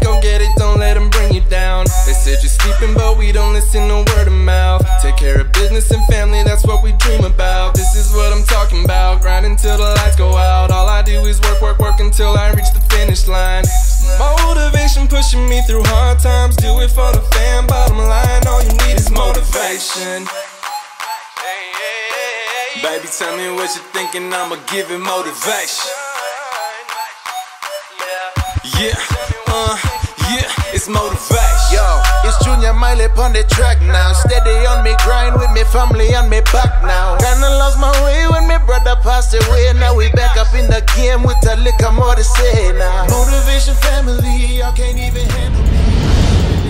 go get it, don't let them bring you down. They said you're sleeping, but we don't listen to word of mouth. Take care of business and family, that's what we dream about. This is what I'm talking about, grind until the lights go out. All I do is work, work, work until I reach the finish line. Motivation pushing me through hard times. Do it for the fam, bottom line, all you need is motivation. Baby, tell me what you're thinking, I'ma give it motivation. Yeah, it's motivation. Yo, it's Junior Miley on the track now. Steady on me grind with me family on me back now. Kinda lost my way when my brother passed away. Now we back up in the game with a little more to say now. Motivation family, y'all can't even handle me.